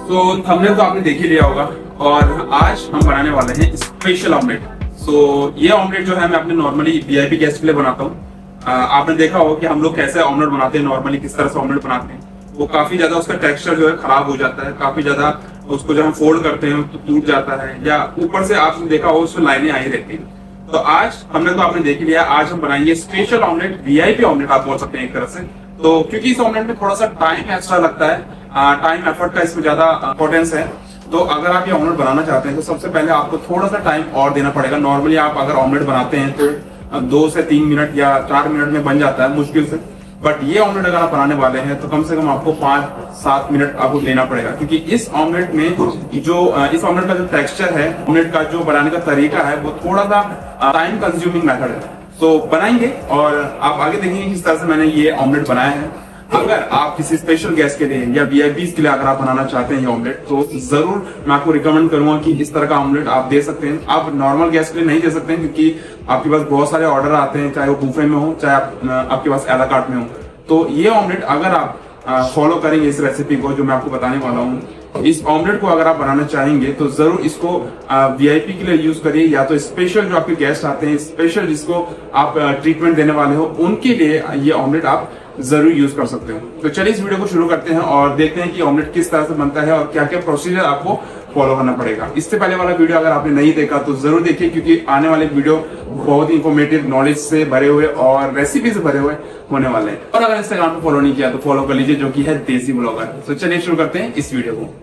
तो थंबनेल तो आपने देख ही लिया होगा और आज हम बनाने वाले हैं स्पेशल ऑमलेट। ये ऑमलेट जो है मैं अपने नॉर्मली वीआईपी गेस्ट के लिए बनाता हूँ। आपने देखा होगा कि हम लोग कैसे ऑमलेट बनाते हैं, नॉर्मली किस तरह से ऑमलेट बनाते हैं। वो काफी ज्यादा उसका टेक्सचर जो है खराब हो जाता है, काफी ज्यादा उसको जब हम फोल्ड करते हैं तो टूट जाता है, या ऊपर से आपने देखा हो उसमें लाइनें आई रहती है। तो आज हमने तो आपने देख लिया, आज हम बनाएंगे स्पेशल ऑमलेट, वीआईपी ऑमलेट आप बोल सकते हैं एक तरह से। तो क्योंकि इस ऑमलेट में थोड़ा सा टाइम एक्स्ट्रा लगता है, टाइम एफर्ट का इसमें ज्यादा इंपॉर्टेंस है। तो अगर आप ये ऑमलेट बनाना चाहते हैं तो सबसे पहले आपको थोड़ा सा टाइम और देना पड़ेगा। नॉर्मली आप अगर ऑमलेट बनाते हैं तो 2 से 3 मिनट या 4 मिनट में बन जाता है मुश्किल से, बट ये ऑमलेट अगर आप बनाने वाले हैं तो कम से कम आपको 5-7 मिनट आपको देना पड़ेगा। क्योंकि इस ऑमलेट में इस ऑमलेट का जो टेक्सचर है, ऑमलेट का जो बनाने का तरीका है, वो थोड़ा सा टाइम कंज्यूमिंग मेथड है। तो बनाएंगे और आप आगे देखेंगे किस तरह से मैंने ये ऑमलेट बनाया है। अगर आप किसी स्पेशल गेस्ट के लिए या वीआईपी के लिए अगर आप बनाना चाहते हैं ये ऑमलेट, तो जरूर मैं आपको रिकमेंड करूंगा कि इस तरह का ऑमलेट आप दे सकते हैं। आप नॉर्मल गेस्ट के लिए नहीं दे सकते हैं क्योंकि आपके पास बहुत सारे ऑर्डर आते हैं, चाहे वो बुफे में हो चाहे आपके पास एला कार्ट में हो। तो ये ऑमलेट अगर आप फॉलो करेंगे इस रेसिपी को जो मैं आपको बताने वाला हूँ, इस ऑमलेट को अगर आप बनाना चाहेंगे तो जरूर इसको वीआईपी के लिए यूज करिए, या तो स्पेशल जो आपके गेस्ट आते हैं, स्पेशल जिसको आप ट्रीटमेंट देने वाले हो, उनके लिए ये ऑमलेट आप जरूर यूज कर सकते हो। तो चलिए इस वीडियो को शुरू करते हैं और देखते हैं कि ऑमलेट किस तरह से बनता है और क्या क्या प्रोसीजर आपको फॉलो करना पड़ेगा। इससे पहले वाला वीडियो अगर आपने नहीं देखा तो जरूर देखिए, क्योंकि आने वाले वीडियो बहुत इंफॉर्मेटिव, नॉलेज से भरे हुए और रेसिपी से भरे हुए होने वाले हैं। और अगर इंस्टाग्राम पे फॉलो नहीं किया तो फॉलो कर लीजिए, जो कि है देसी ब्लॉगर। तो चलिए शुरू करते हैं इस वीडियो को।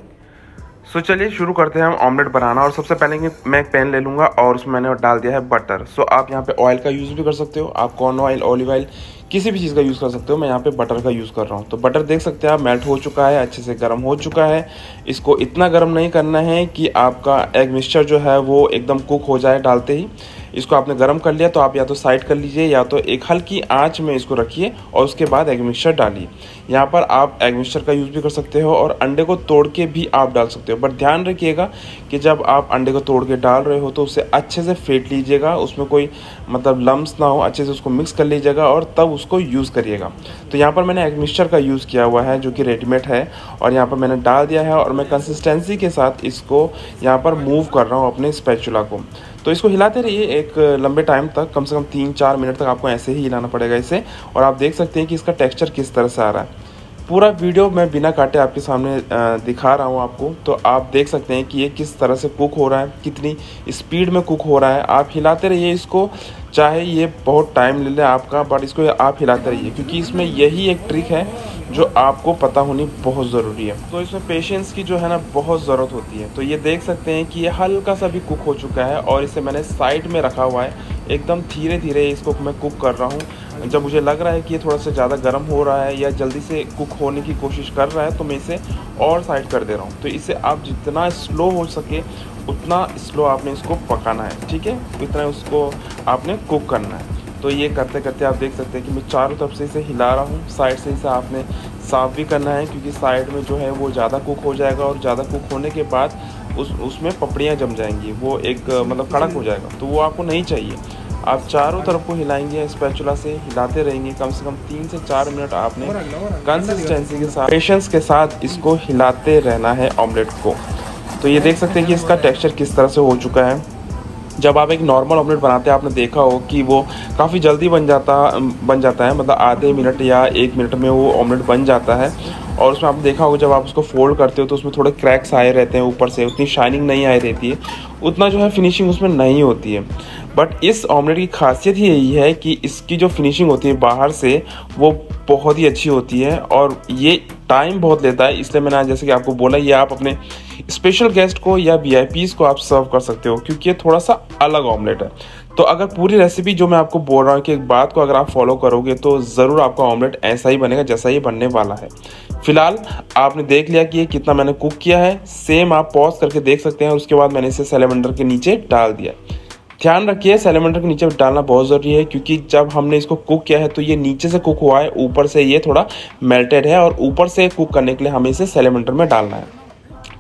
चलिए शुरू करते हैं हम ऑमलेट बनाना। और सबसे पहले मैं एक पैन ले लूँगा और उसमें मैंने डाल दिया है बटर। आप यहाँ पे ऑयल का यूज़ भी कर सकते हो, आप कॉर्न ऑयल, ऑलिव ऑयल, किसी भी चीज़ का यूज़ कर सकते हो। मैं यहाँ पे बटर का यूज़ कर रहा हूँ। तो बटर देख सकते हैं आप मेल्ट हो चुका है, अच्छे से गर्म हो चुका है। इसको इतना गर्म नहीं करना है कि आपका एग मिक्सचर जो है वो एकदम कुक हो जाए डालते ही। इसको आपने गर्म कर लिया तो आप या तो साइड कर लीजिए या तो एक हल्की आंच में इसको रखिए और उसके बाद एग मिक्सचर डालिए। यहाँ पर आप एग मिक्सचर का यूज़ भी कर सकते हो और अंडे को तोड़ के भी आप डाल सकते हो। बट ध्यान रखिएगा कि जब आप अंडे को तोड़ के डाल रहे हो तो उसे अच्छे से फेंट लीजिएगा, उसमें कोई मतलब लम्स ना हो, अच्छे से उसको मिक्स कर लीजिएगा और तब उसको यूज़ करिएगा। तो यहाँ पर मैंने एग मिक्सचर का यूज़ किया हुआ है जो कि रेडीमेड है, और यहाँ पर मैंने डाल दिया है और मैं कंसिस्टेंसी के साथ इसको यहाँ पर मूव कर रहा हूँ अपने स्पैचुला को। तो इसको हिलाते रहिए एक लंबे टाइम तक, कम से कम 3-4 मिनट तक आपको ऐसे ही हिलाना पड़ेगा इसे। और आप देख सकते हैं कि इसका टेक्सचर किस तरह से आ रहा है। पूरा वीडियो मैं बिना काटे आपके सामने दिखा रहा हूँ आपको। तो आप देख सकते हैं कि ये किस तरह से कुक हो रहा है, कितनी स्पीड में कुक हो रहा है। आप हिलाते रहिए इसको, चाहे ये बहुत टाइम ले ले आपका, बट इसको आप हिलाते रहिए, क्योंकि इसमें यही एक ट्रिक है जो आपको पता होनी बहुत ज़रूरी है। तो इसमें पेशेंस की जो है ना बहुत ज़रूरत होती है। तो ये देख सकते हैं कि ये हल्का सा भी कुक हो चुका है और इसे मैंने साइड में रखा हुआ है। एकदम धीरे धीरे इसको मैं कुक कर रहा हूँ। जब मुझे लग रहा है कि ये थोड़ा सा ज़्यादा गर्म हो रहा है या जल्दी से कुक होने की कोशिश कर रहा है तो मैं इसे और साइड कर दे रहा हूँ। तो इसे आप जितना स्लो हो सके उतना स्लो आपने इसको पकाना है, ठीक है, इतना उसको आपने कुक करना है। तो ये करते करते आप देख सकते हैं कि मैं चारों तरफ से इसे हिला रहा हूँ। साइड से इसे आपने साफ़ भी करना है, क्योंकि साइड में जो है वो ज़्यादा कुक हो जाएगा और ज़्यादा कुक होने के बाद उसमें पपड़ियाँ जम जाएंगी, वो एक मतलब कड़क हो जाएगा, तो वो आपको नहीं चाहिए। आप चारों तरफ को हिलाएंगे, स्पैचुला से हिलाते रहेंगे। कम से कम 3 से 4 मिनट आपने कंसिस्टेंसी के साथ, पेशेंस के साथ इसको हिलाते रहना है ऑमलेट को। तो ये देख सकते हैं कि इसका टेक्सचर किस तरह से हो चुका है। जब आप एक नॉर्मल ऑमलेट बनाते हैं आपने देखा हो कि वो काफ़ी जल्दी बन जाता है, मतलब आधे मिनट या 1 मिनट में वो ऑमलेट बन जाता है। और उसमें आपने देखा होगा जब आप उसको फोल्ड करते हो तो उसमें थोड़े क्रैक्स आए रहते हैं ऊपर से, उतनी शाइनिंग नहीं आई रहती है, उतना जो है फिनिशिंग उसमें नहीं होती है। बट इस ऑमलेट की खासियत ही यही है कि इसकी जो फिनिशिंग होती है बाहर से वो बहुत ही अच्छी होती है और ये टाइम बहुत लेता है। इसलिए मैंने जैसे कि आपको बोला, ये आप अपने स्पेशल गेस्ट को या वीआईपीज़ को आप सर्व कर सकते हो, क्योंकि ये थोड़ा सा अलग ऑमलेट है। तो अगर पूरी रेसिपी जो मैं आपको बोल रहा हूँ कि एक बात को अगर आप फॉलो करोगे तो ज़रूर आपका ऑमलेट ऐसा ही बनेगा जैसा ये बनने वाला है। फिलहाल आपने देख लिया कि ये कितना मैंने कुक किया है। सेम आप पॉज करके देख सकते हैं। उसके बाद मैंने इसे सैलेमैंडर के नीचे डाल दिया। ध्यान रखिए सैलेमैंडर के नीचे डालना बहुत ज़रूरी है, क्योंकि जब हमने इसको कुक किया है तो ये नीचे से कुक हुआ है, ऊपर से ये थोड़ा मेल्टेड है और ऊपर से कुक करने के लिए हमें इसे सैलेमैंडर में डालना है।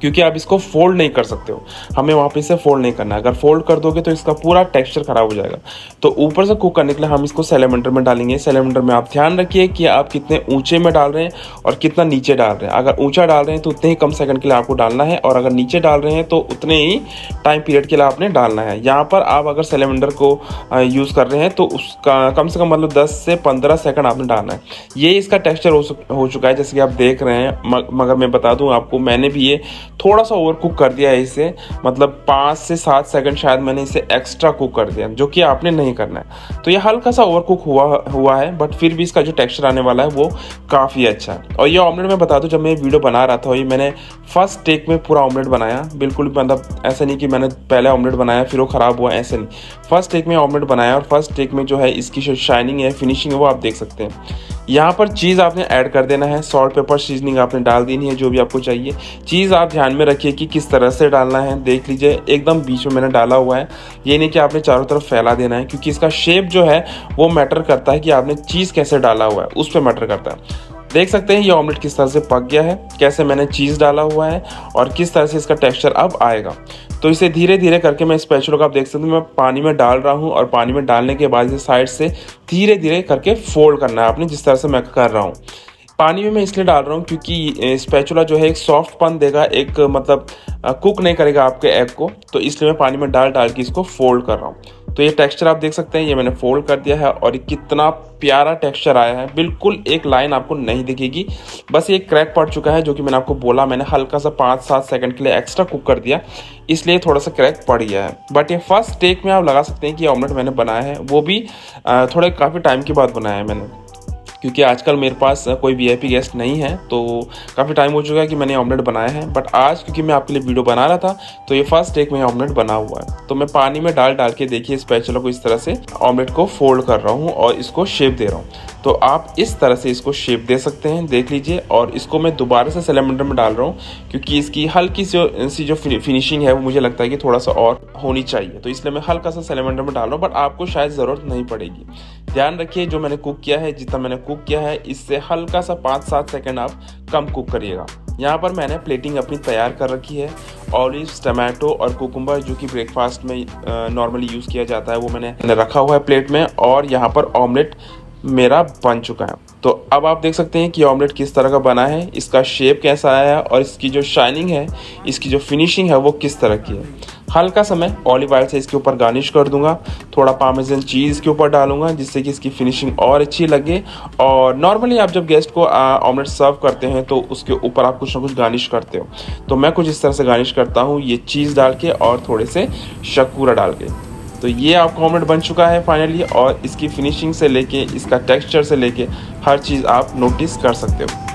क्योंकि आप इसको फोल्ड नहीं कर सकते हो, हमें वहाँ पे इसे फोल्ड नहीं करना है। अगर फोल्ड कर दोगे तो इसका पूरा टेक्सचर खराब हो जाएगा। तो ऊपर से कुक करने के लिए हम इसको सैलेमेंडर में डालेंगे। सैलेमेंडर में आप ध्यान रखिए कि आप कितने ऊंचे में डाल रहे हैं और कितना नीचे डाल रहे हैं। अगर ऊंचा डाल रहे हैं तो उतने ही कम सेकंड के लिए आपको डालना है, और अगर नीचे डाल रहे हैं तो उतने ही टाइम पीरियड के लिए आपने डालना है। यहाँ पर आप अगर सैलेमेंडर को यूज़ कर रहे हैं तो उसका कम से कम मतलब 10 से 15 सेकंड आपने डालना है। ये इसका टेक्सचर हो चुका है जैसे कि आप देख रहे हैं। मगर मैं बता दूं आपको, मैंने भी ये थोड़ा सा ओवर कुक कर दिया है इसे, मतलब 5 से 7 सेकंड शायद मैंने इसे एक्स्ट्रा कुक कर दिया, जो कि आपने नहीं करना है। तो ये हल्का सा ओवर कुक हुआ है, बट फिर भी इसका जो टेक्सचर आने वाला है वो काफ़ी अच्छा है। और ये ऑमलेट मैं बता दूं, जब मैं वीडियो बना रहा था ये मैंने फर्स्ट टेक में पूरा ऑमलेट बनाया। बिल्कुल मतलब ऐसा नहीं कि मैंने पहले ऑमलेट बनाया फिर वो ख़राब हुआ, ऐसे नहीं। फर्स्ट टेक में ऑमलेट बनाया, और फर्स्ट टेक में जो है इसकी जो शाइनिंग है, फिनिशिंग है, वो आप देख सकते हैं। यहाँ पर चीज़ आपने ऐड कर देना है, सॉल्ट पेपर सीजनिंग आपने डाल देनी है जो भी आपको चाहिए। चीज़ आप ध्यान में रखिए कि किस तरह से डालना है, देख लीजिए एकदम बीच में मैंने डाला हुआ है। ये नहीं कि आपने चारों तरफ फैला देना है, क्योंकि इसका शेप जो है वो मैटर करता है कि आपने चीज़ कैसे डाला हुआ है, उस पर मैटर करता है। देख सकते हैं ये ऑमलेट किस तरह से पक गया है, कैसे मैंने चीज़ डाला हुआ है और किस तरह से इसका टेक्सचर अब आएगा। तो इसे धीरे धीरे करके मैं स्पैचुला को आप देख सकते हैं मैं पानी में डाल रहा हूँ, और पानी में डालने के बाद इसे साइड से धीरे धीरे करके फोल्ड करना है आपने, जिस तरह से मैं कर रहा हूँ। पानी में मैं इसलिए डाल रहा हूँ क्योंकि स्पैचुला जो है एक सॉफ्टपन देगा, एक मतलब कुक नहीं करेगा आपके एग को, तो इसलिए मैं पानी में डाल के इसको फोल्ड कर रहा हूँ। तो ये टेक्सचर आप देख सकते हैं, ये मैंने फोल्ड कर दिया है और ये कितना प्यारा टेक्सचर आया है। बिल्कुल एक लाइन आपको नहीं दिखेगी, बस ये क्रैक पड़ चुका है, जो कि मैंने आपको बोला, मैंने हल्का सा 5-7 सेकंड के लिए एक्स्ट्रा कुक कर दिया, इसलिए थोड़ा सा क्रैक पड़ गया है। बट ये फर्स्ट टेक में आप लगा सकते हैं कि ऑमलेट मैंने बनाया है, वो भी थोड़े काफ़ी टाइम के बाद बनाया है मैंने, क्योंकि आजकल मेरे पास कोई वीआईपी गेस्ट नहीं है, तो काफ़ी टाइम हो चुका है कि मैंने ऑमलेट बनाया है। बट आज क्योंकि मैं आपके लिए वीडियो बना रहा था, तो ये फर्स्ट टेक में ऑमलेट बना हुआ है। तो मैं पानी में डाल के देखिए स्पैचुला को इस तरह से ऑमलेट को फोल्ड कर रहा हूँ और इसको शेप दे रहा हूँ। तो आप इस तरह से इसको शेप दे सकते हैं, देख लीजिए। और इसको मैं दोबारा से सैलेमेंडर में डाल रहा हूँ, क्योंकि इसकी हल्की सी जो फिनिशिंग है वो मुझे लगता है कि थोड़ा सा और होनी चाहिए, तो इसलिए मैं हल्का सा सैलेमेंडर में डाल रहा हूँ। बट आपको शायद ज़रूरत नहीं पड़ेगी। ध्यान रखिए जो मैंने कुक किया है, जितना मैंने कुक किया है, इससे हल्का सा 5-7 सेकंड आप कम कुक करिएगा। यहाँ पर मैंने प्लेटिंग अपनी तैयार कर रखी है। ऑलिव्स, टमाटो और कुकुम्बर जो कि ब्रेकफास्ट में नॉर्मली यूज़ किया जाता है, वो मैंने रखा हुआ है प्लेट में। और यहाँ पर ऑमलेट मेरा बन चुका है। तो अब आप देख सकते हैं कि ऑमलेट किस तरह का बना है, इसका शेप कैसा आया है, और इसकी जो शाइनिंग है, इसकी जो फिनिशिंग है, वो किस तरह की है। हल्का सा मैं ऑलिव ऑयल से इसके ऊपर गार्निश कर दूंगा, थोड़ा पार्मेसन चीज़ के ऊपर डालूंगा, जिससे कि इसकी फिनिशिंग और अच्छी लगे। और नॉर्मली आप जब गेस्ट को ऑमलेट सर्व करते हैं तो उसके ऊपर आप कुछ ना कुछ गार्निश करते हो, तो मैं कुछ इस तरह से गार्निश करता हूँ, ये चीज़ डाल के और थोड़े से शक्कूरा डाल के। तो ये आपका ऑमलेट बन चुका है फाइनली, और इसकी फिनिशिंग से लेके, इसका टेक्सचर से लेके हर चीज़ आप नोटिस कर सकते हो।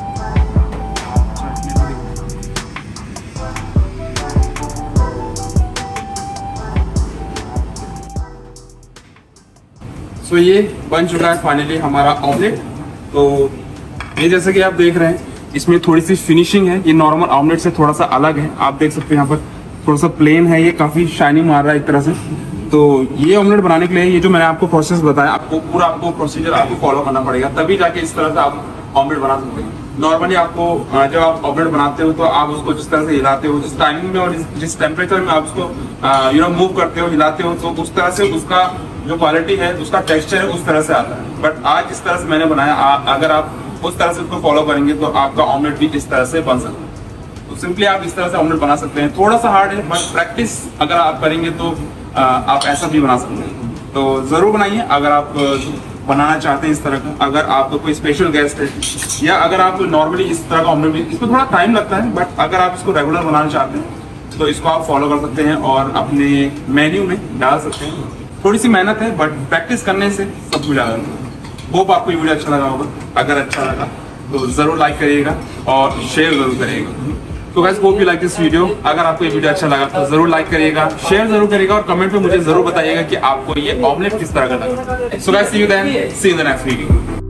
तो ये बन चुका है फाइनली हमारा ऑमलेट। तो ये जैसे कि आप देख रहे हैं, इसमें थोड़ी सी फिनिशिंग है, ये नॉर्मल ऑमलेट से थोड़ा सा अलग है। आप देख सकते हैं यहाँ पर थोड़ा सा प्लेन है, ये काफ़ी शाइनिंग मार रहा है एक तरह से। तो ये ऑमलेट बनाने के लिए ये जो मैंने आपको प्रोसेस बताया, आपको प्रोसीजर आपको फॉलो करना पड़ेगा, तभी जाके इस तरह से आप ऑमलेट बना सकते हैं। नॉर्मली आपको जब आप ऑमलेट बनाते हो तो आप उसको जिस तरह से हिलाते हो, जिस टाइमिंग में और जिस टेम्परेचर में आप उसको मूव करते हो, हिलाते हो, तो उस तरह से उसका जो क्वालिटी है, उसका टेक्सचर है, उस तरह से आता है। बट आज जिस तरह से मैंने बनाया, अगर आप उस तरह से उसको फॉलो करेंगे तो आपका ऑमलेट भी इस तरह से बन सकता है। तो सिंपली आप इस तरह से ऑमलेट बना सकते हैं। थोड़ा सा हार्ड है, बट प्रैक्टिस अगर आप करेंगे तो आप ऐसा भी बना सकते हैं। तो जरूर बनाइए अगर आप बनाना चाहते हैं इस तरह का। अगर आपको कोई स्पेशल गेस्ट है, या अगर आप नॉर्मली इस तरह का ऑमलेट भी, इसमें थोड़ा टाइम लगता है, बट अगर आप इसको रेगुलर बनाना चाहते हैं तो इसको आप फॉलो कर सकते हैं और अपने मेन्यू में डाल सकते हैं। थोड़ी सी मेहनत है, बट प्रैक्टिस करने से सब कुछ आ जाता है। होप आपको ये वीडियो अच्छा लगा होगा। अगर अच्छा लगा तो जरूर लाइक करिएगा और शेयर जरूर करिएगा। तो guys, hope you like this video. अगर आपको ये वीडियो अच्छा लगा तो जरूर लाइक करिएगा, शेयर जरूर करिएगा, और कमेंट में मुझे जरूर बताइएगा कि आपको ये ऑमलेट किस तरह का लगा। So guys, see you then, see you in the next video.